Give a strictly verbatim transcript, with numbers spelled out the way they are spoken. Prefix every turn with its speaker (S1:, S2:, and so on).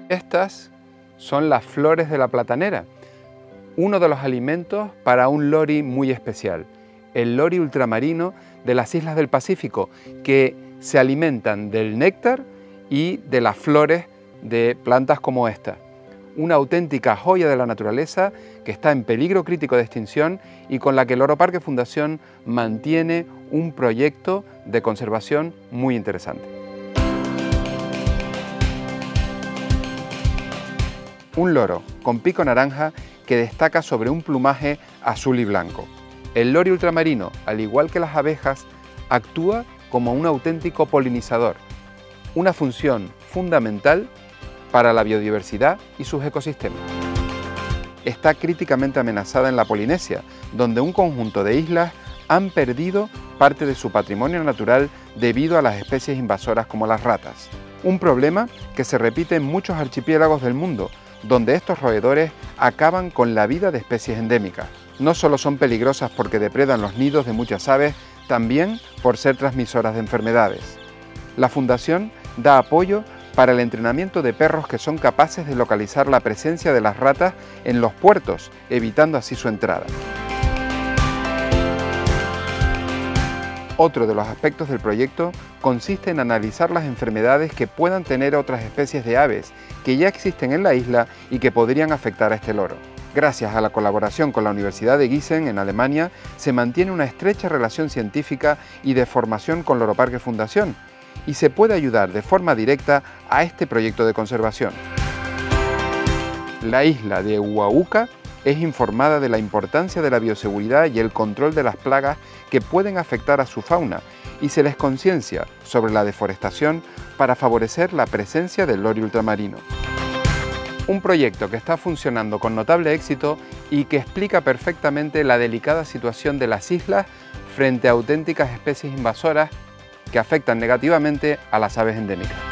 S1: Estas son las flores de la platanera, uno de los alimentos para un lori muy especial, el lori ultramarino de las islas del Pacífico, que se alimentan del néctar y de las flores de plantas como esta. Una auténtica joya de la naturaleza que está en peligro crítico de extinción y con la que Loro Parque Fundación mantiene un proyecto de conservación muy interesante. Un loro con pico naranja que destaca sobre un plumaje azul y blanco. El lori ultramarino, al igual que las abejas, actúa como un auténtico polinizador, una función fundamental para la biodiversidad y sus ecosistemas. Está críticamente amenazada en la Polinesia, donde un conjunto de islas han perdido parte de su patrimonio natural debido a las especies invasoras como las ratas. Un problema que se repite en muchos archipiélagos del mundo, donde estos roedores acaban con la vida de especies endémicas. No solo son peligrosas porque depredan los nidos de muchas aves, también por ser transmisoras de enfermedades. La Fundación da apoyo para el entrenamiento de perros que son capaces de localizar la presencia de las ratas en los puertos, evitando así su entrada. Otro de los aspectos del proyecto consiste en analizar las enfermedades que puedan tener otras especies de aves que ya existen en la isla y que podrían afectar a este loro. Gracias a la colaboración con la Universidad de Gießen en Alemania, se mantiene una estrecha relación científica y de formación con Loro Parque Fundación y se puede ayudar de forma directa a este proyecto de conservación. La isla de Uauca es informada de la importancia de la bioseguridad y el control de las plagas que pueden afectar a su fauna y se les conciencia sobre la deforestación para favorecer la presencia del lori ultramarino. Un proyecto que está funcionando con notable éxito y que explica perfectamente la delicada situación de las islas frente a auténticas especies invasoras que afectan negativamente a las aves endémicas.